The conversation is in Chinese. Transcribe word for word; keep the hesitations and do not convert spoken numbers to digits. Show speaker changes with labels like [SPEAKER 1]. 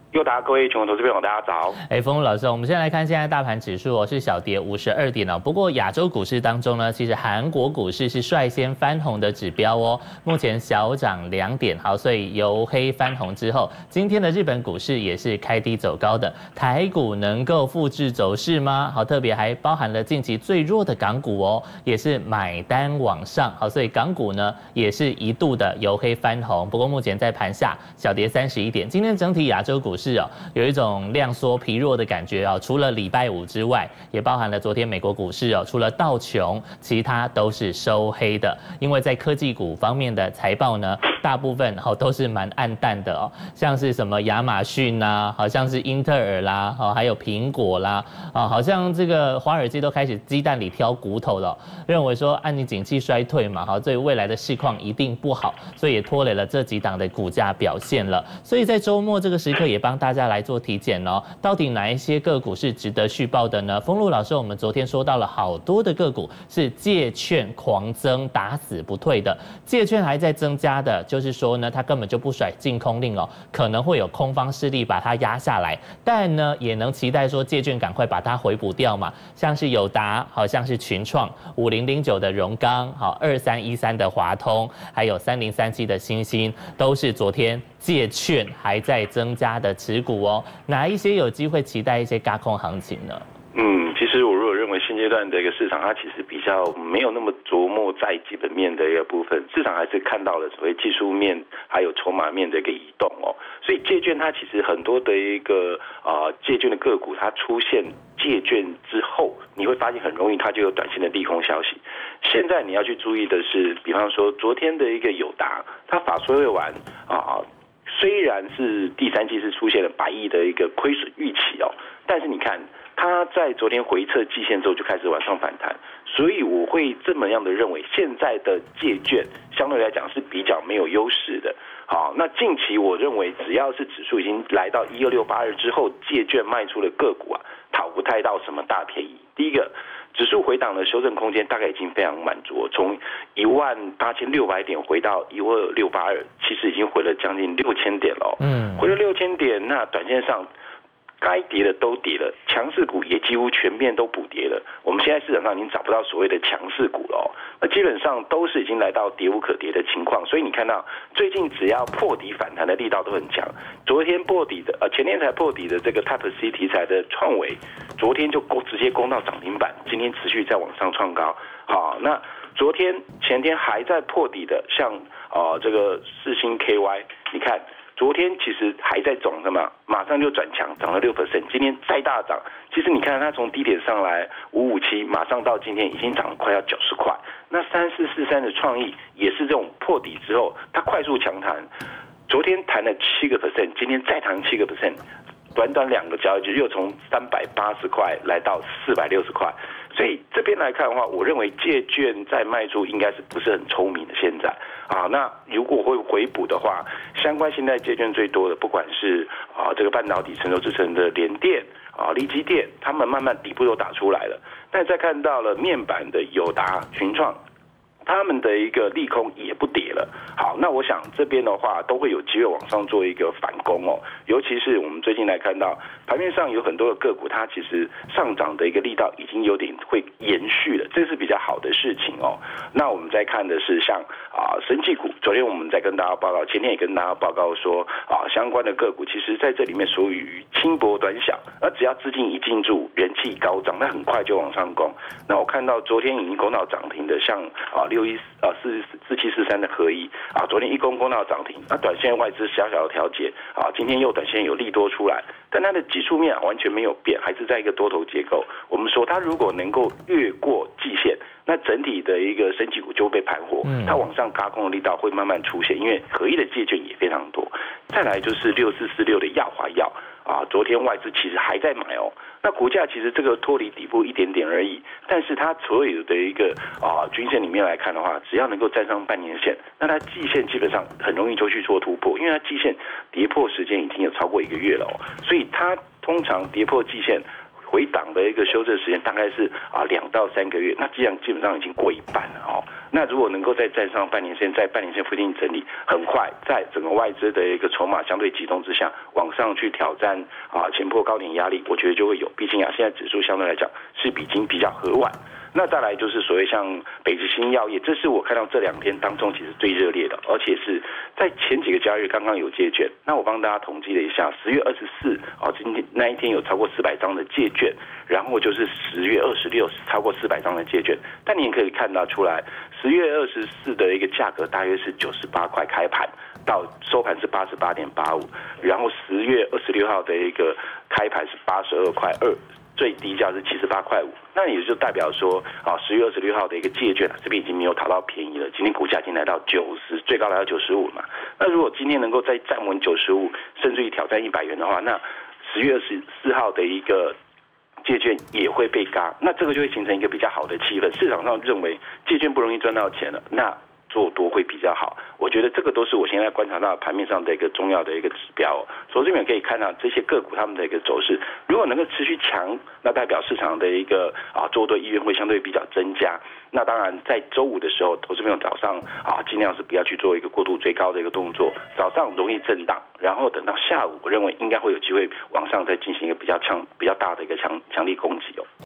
[SPEAKER 1] 佑达，各位全国投资朋友，大家早。
[SPEAKER 2] 哎，丰禄老师，我们先来看现在大盘指数哦，是小跌五十二点哦。不过亚洲股市当中呢，其实韩国股市是率先翻红的指标哦，目前小涨两点。好，所以由黑翻红之后，今天的日本股市也是开低走高的。台股能够复制走势吗？好，特别还包含了近期最弱的港股哦，也是买单往上。好，所以港股呢也是一度的由黑翻红。不过目前在盘下小跌三十一点。今天整体亚洲股市是哦，有一种量缩疲弱的感觉哦。除了礼拜五之外，也包含了昨天美国股市哦，除了道琼，其他都是收黑的。因为在科技股方面的财报呢，大部分哦都是蛮暗淡的哦，像是什么亚马逊啦，好像是英特尔啦，哦还有苹果啦，啊好像这个华尔街都开始鸡蛋里挑骨头了，认为说按你景气衰退嘛，好，所以未来的市况一定不好，所以也拖累了这几档的股价表现了。所以在周末这个时刻也帮大家来做体检哦，到底哪一些个股是值得续报的呢？丰禄老师，我们昨天说到了好多的个股是借券狂增，打死不退的，借券还在增加的，就是说呢，它根本就不甩净空令哦，可能会有空方势力把它压下来，但呢，也能期待说借券赶快把它回补掉嘛，像是友达，好像是群创，五零零九的荣钢，好二三一三的华通，还有三零三七的欣兴，都是昨天借券还在增加的持股哦，哪一些有机会期待一些轧空行情呢？
[SPEAKER 1] 嗯，其实我如果认为现阶段的一个市场，它其实比较没有那么琢磨在基本面的一个部分，市场还是看到了所谓技术面还有筹码面的一个移动哦。所以借券它其实很多的一个呃借券的个股，它出现借券之后，你会发现很容易它就有短线的利空消息。现在你要去注意的是，比方说昨天的一个友达，它法说会完啊。虽然是第三季是出现了百亿的一个亏损预期哦，但是你看它在昨天回测季线之后就开始往上反弹，所以我会这么样的认为，现在的借券相对来讲是比较没有优势的。好，那近期我认为只要是指数已经来到一二六八二之后，借券卖出的个股啊，讨不太到什么大便宜。第一个，指数回档的修正空间大概已经非常满足，从一万八千六百点回到一二六八二，其实已经回了将近六千点了。嗯，回了六千点，那短线上该跌的都跌了，强势股也几乎全面都补跌了。我们现在市场上已经找不到所谓的强势股了、哦，那基本上都是已经来到跌无可跌的情况。所以你看到最近只要破底反弹的力道都很强。昨天破底的，呃，前天才破底的这个 Type C 题材的创惟，昨天就攻直接攻到涨停板，今天持续在往上创高。好，那昨天前天还在破底的，像呃这个世芯 K Y， 你看。昨天其实还在涨的嘛，马上就转强，涨了六 percent。今天再大涨，其实你看它从低点上来五五七，马上到今天已经涨了快要九十块。那三四四三的创意也是这种破底之后，它快速强弹，昨天弹了七个 percent， 今天再弹七个 percent， 短短两个交易日又从三百八十块来到四百六十块。所以这边来看的话，我认为借券在卖出应该是不是很聪明的现在啊？那如果会回补的话，相关现在借券最多的，不管是啊这个半导体成熟制成的联电啊、力积电，他们慢慢底部都打出来了。但再看到了面板的友达、群创，他们的一个利空也不跌了。好，那我想这边的话都会有机会往上做一个反攻哦。尤其是我们最近来看到盘面上有很多的个股，它其实上涨的一个力道已经有点会延续了，这是比较好的事情哦。那我们再看的是像啊生技股，昨天我们在跟大家报告，前天也跟大家报告说啊相关的个股，其实在这里面属于轻薄短小，而只要资金一进驻，人气高涨，那很快就往上攻。那我看到昨天已经攻到涨停的，像啊六一啊四四七四三的合一啊，昨天一攻攻到涨停，那短线外资小小的调节啊，今天又短线有利多出来，但它的技术面、啊、完全没有变，还是在一个多头结构。我们说它如果能够越过季线，那整体的一个升级股就会被盘活，它往上轧空的力道会慢慢出现，因为合一的借券也非常多。再来就是六四四六的耀华药啊，昨天外资其实还在买哦。那股价其实这个脱离底部一点点而已，但是它所有的一个啊均线里面来看的话，只要能够站上半年线，那它季线基本上很容易就去做突破，因为它季线跌破时间已经有超过一个月了哦，所以它通常跌破季线回档的一个修正时间大概是啊两到三个月，那这样基本上已经过一半了哦。 那如果能够再站上半年线，在半年线附近整理，很快在整个外资的一个筹码相对集中之下，往上去挑战啊前波高点压力，我觉得就会有。毕竟啊，现在指数相对来讲是已经比较和缓。那再来就是所谓像北极星药业，这是我看到这两天当中其实最热烈的，而且是在前几个交易日刚刚有借券。那我帮大家统计了一下，十月二十四啊，今天那一天有超过四百张的借券，然后就是十月二十六超过四百张的借券。但你也可以看到出来，十月二十四的一个价格大约是九十八块开盘，到收盘是八十八点八五，然后十月二十六号的一个开盘是八十二块二。最低价是七十八块五，那也就代表说，啊，十月二十六号的一个借券，这边已经没有讨到便宜了。今天股价已经来到九十，最高来到九十五嘛。那如果今天能够再站稳九十五，甚至于挑战一百元的话，那十月二十四号的一个借券也会被嘎，那这个就会形成一个比较好的气氛。市场上认为借券不容易赚到钱了，那做多会比较好。我觉得这个都是我现在观察到盘面上的一个重要的一个指标。所以这边可以看到这些个股他们的一个走势，如果能够持续强，那代表市场的一个啊做多意愿会相对比较增加。那当然在周五的时候，投资朋友早上啊尽量是不要去做一个过度追高的一个动作，早上容易震荡，然后等到下午，我认为应该会有机会往上再进行一个比较强、比较大的一个强强力攻击哦。